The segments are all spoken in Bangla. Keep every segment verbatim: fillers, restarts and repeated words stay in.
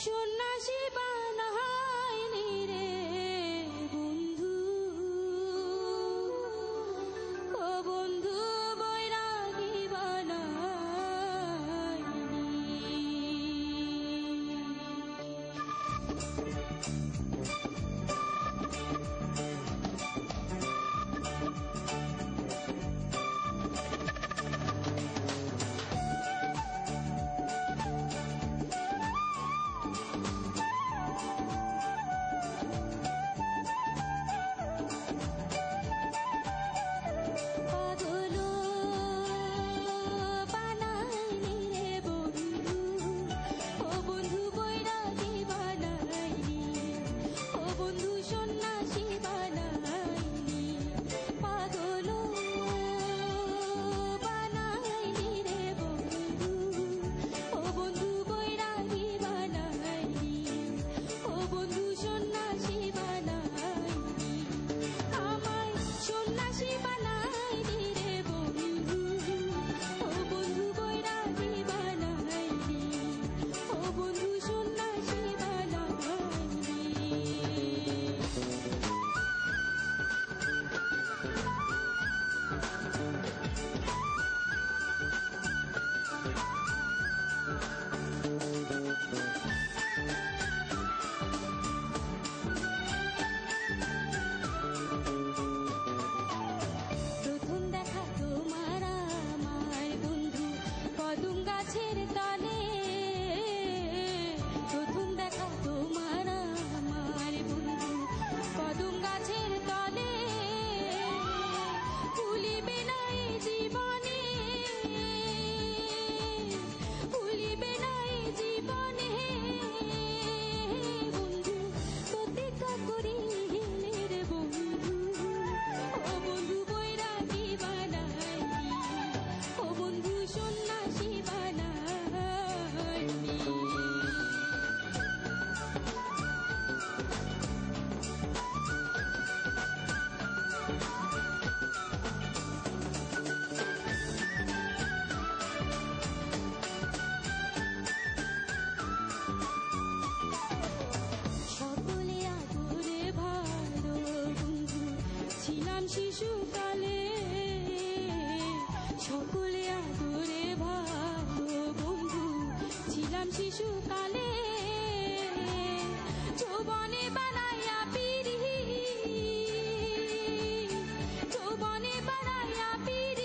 সন্ন্যাসী বানাইনি রে বন্ধু, ও বন্ধু বৈরাগী বানাইনি। শিশুকালে সকলে আদরে ভালো বন্ধু ছিলাম শিশুকালে, যৌবনে বানাইয়া পিরি যৌবনে বানাইয়া পিরি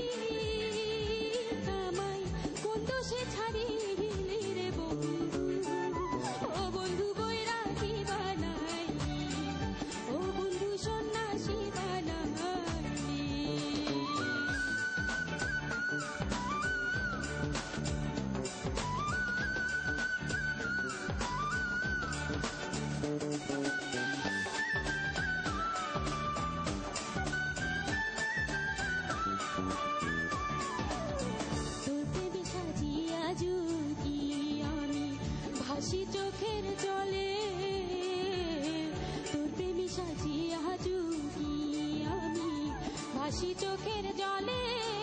আমায় কোন দোষে ছাড়িলি রে বন্ধু, ও বন্ধু বৈরাগী বানাইলি, ও বন্ধু সন্ন্যাসী বানাইলি। তোকে সাজিয়া যুগি আমি ভাসি চোখের জলে, তোর প্রেমী সাজিয়া যুগি আমি ভাসি চোখের জলে।